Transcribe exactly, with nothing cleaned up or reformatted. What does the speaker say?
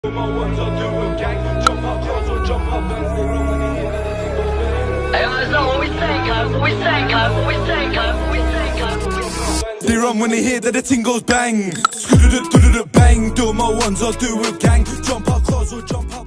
My ones are doing gang, jump up cars or jump up bands. They run when they hear that the tingles bang. Hey, I know what we say, cuz, what we say, cuz, what we say, cuz, what we say, cuz, what we say. They run when they hear that the ting goes bang. Skoo-doo-doo-doo-doo-bang. Do my ones are doing gang, jump up cars or jump up.